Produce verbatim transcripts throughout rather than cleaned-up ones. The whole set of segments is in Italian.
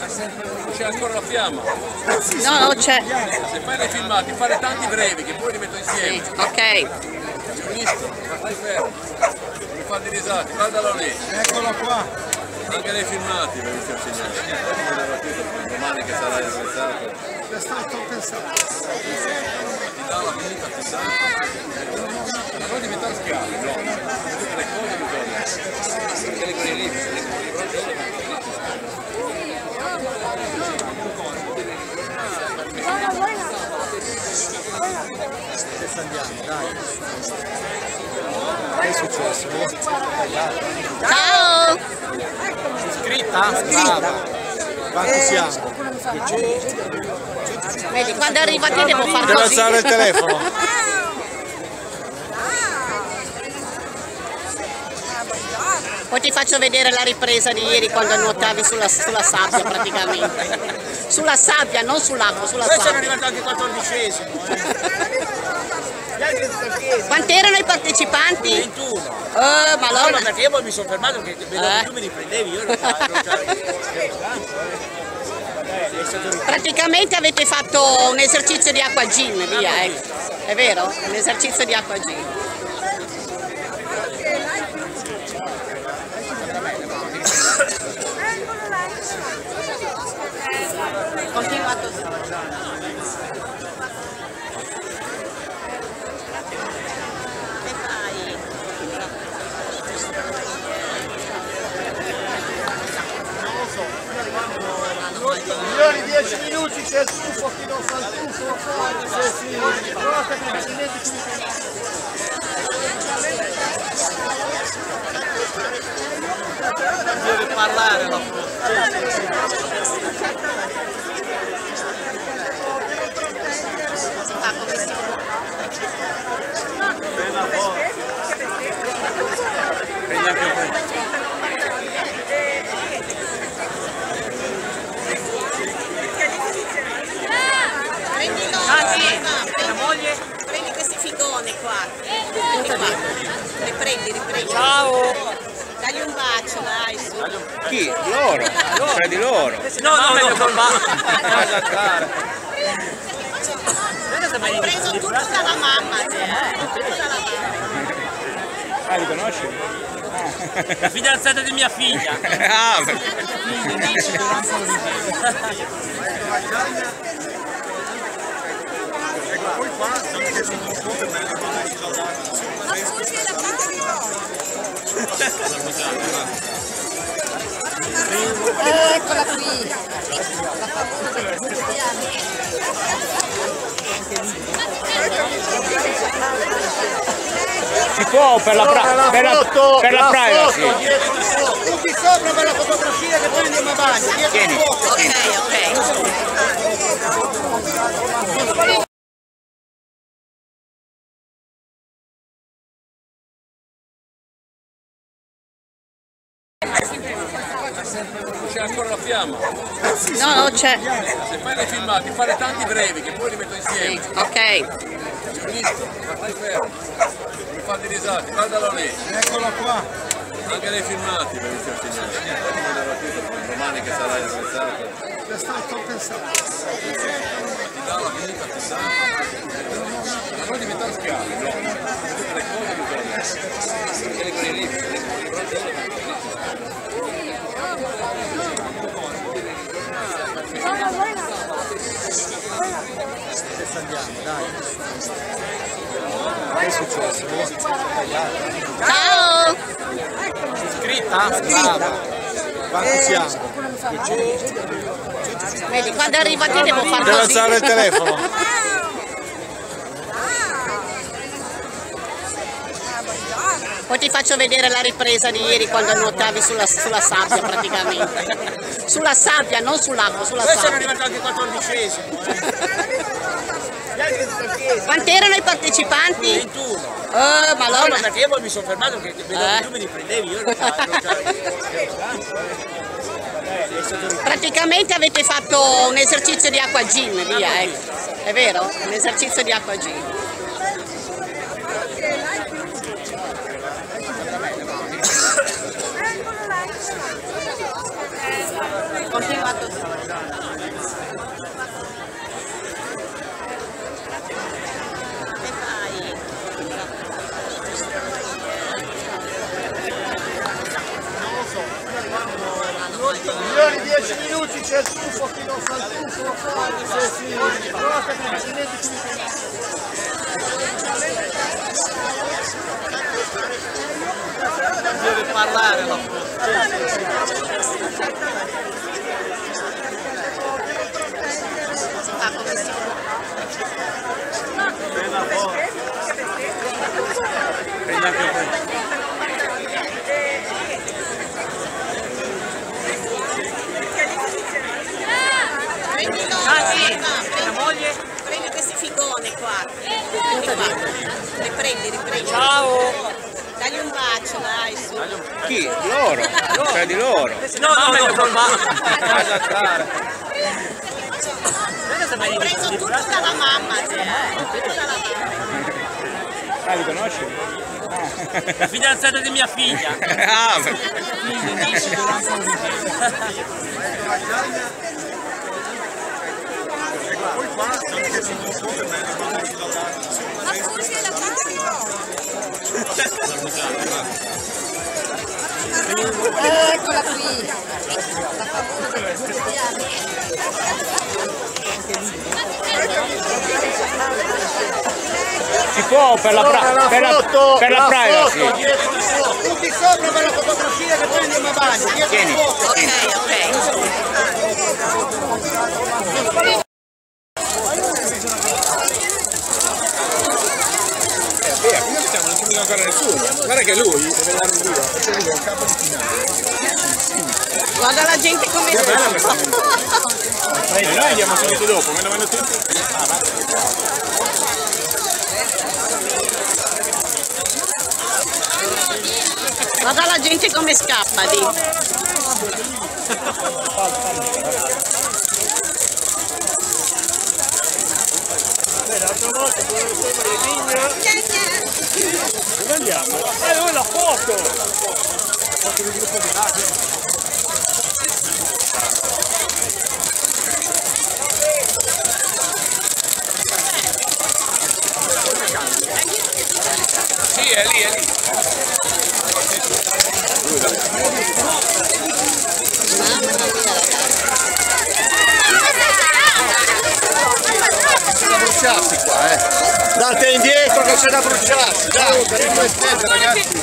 C'è ancora la fiamma? No, no, c'è. Se fai dei filmati, fare tanti brevi che poi li metto insieme. Sì, ok. Visto? Ma stai fermo. Mi fa di risate, guardalo lì. Eccolo qua. Anche dei filmati ve li sto insegnando. Domani che sarà attrezzato. È stato pensato. Ti dà la vita, ti dà. Ma non diventare schiavi, no. Tutte le cose bisogna. Perché le quelli lì, le Adesso andiamo, dai. Che è successo? Ciao! Iscritta? Brava. Quanti siamo? Vedi, quando arrivate devo far Devo così. alzare il telefono. Poi ti faccio vedere la ripresa di ieri quando nuotavi sulla, sulla sabbia praticamente. Sulla sabbia, non sull'acqua, sulla Poi sono sabbia. arrivato anche quattordicesimo. Quanti erano i partecipanti? ventuno. Eh, ma No, allora... ma perché io poi mi sono fermato perché vedo Eh. che tu mi riprendevi, io non c'avevo. Praticamente avete fatto un esercizio di acqua gin, via, ecco. È vero? Un esercizio di acqua gin. Continua così. Che fai? Signori, dieci minuti, c'è il tuffo, chi non fa il tuffo lo fa. Sì, sì, provate per Deve parlare la Prendi la moglie? prendi questi figone qua. Prendi qua. Riprendi, riprendi. Ciao! Dagli un bacio, dai, su. Chi? Loro? Cioè di loro? No, no, no, non va. Hai preso tutto dalla mamma, te, eh? Tutto dalla mamma. Ah, li conosci? La fidanzata di mia figlia. Ah, Poi qua, che sono un po' Ma scusi, la parte di Eccola qui. si può per la, pra per la, per la privacy. tutti sopra per la fotografia che poi andiamo a bagno. Tieni. Ok, ok. C'è ancora la fiamma? No, no, c'è. Se fai dei filmati, fare tanti brevi che poi li metto insieme. Sì, ok. Visto? Ma stai fermo. Mi fa di risate, guardalo lì. Eccolo qua. Anche dei filmati ve li sto insegnando. Domani che sarà attrezzato. È stato pensato. Ti dà la vita, ti dà. Ma non diventare schiavi, no. Tutte le cose bisogna. Perché le quelli lì, Adesso andiamo, dai. Che è successo? Ciao! Iscritta? Brava. Quanti siamo? Vedi, quando arrivate devo far Devo così. alzare il telefono. Poi ti faccio vedere la ripresa di ieri quando nuotavi sulla, sulla sabbia praticamente. Sulla sabbia, non sull'acqua, sulla Poi sono sabbia. arrivato anche quattordicesimo. Quanti erano i partecipanti? ventuno. Eh, ma No, allora... ma perché io poi mi sono fermato perché vedo Eh. che tu mi riprendevi, io non c'avevo. Praticamente avete fatto un esercizio di acqua gin, via, ecco. È vero? Un esercizio di acqua gin. Continua così. Milioni, dieci minuti, c'è il tuffo, chi non fa il tuffo lo fa. Sì, sì, provate che altrimenti ci deve parlare la Prendi questi figone qua. Riprendi, riprendi. Ciao! Dagli un bacio, dai, su. Chi? Loro. Cioè di loro. No, no, meglio col Ho preso tutto dalla mamma, te, eh. Tutto dalla mamma. Ah, li conosci? La fidanzata di mia figlia. Ah, beh. Eccola qui. Si può per la, pra per la, per la privacy. tutti sopra per la fotografia che poi andiamo a bagno. Tieni. Ok, ok. Via, come facciamo? Non ci vede ancora nessuno. Guarda che lui deve dare un video, perché lui è il capo di finale. Guarda la gente come Che bella questa gente. Noi andiamo subito dopo, me lo vanno tutti. Guarda la gente come scappa lì. L'altra volta dove sembra di vigna. Dove andiamo? Eh, dove la foto? Foto del gruppo di là. Sì, è lì, è lì. C'è da bruciarsi qua, eh. Date indietro che c'è da bruciarsi, dai, per il rispetto, ragazzi.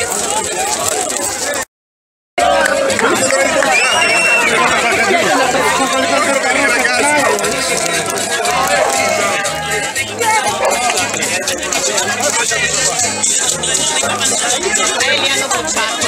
Eh, li hanno bruciato.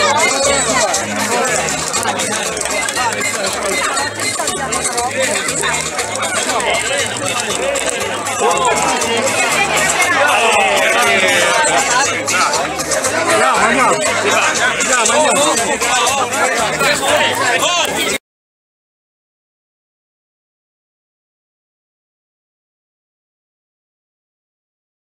Andiamo, andiamo. Andiamo, andiamo.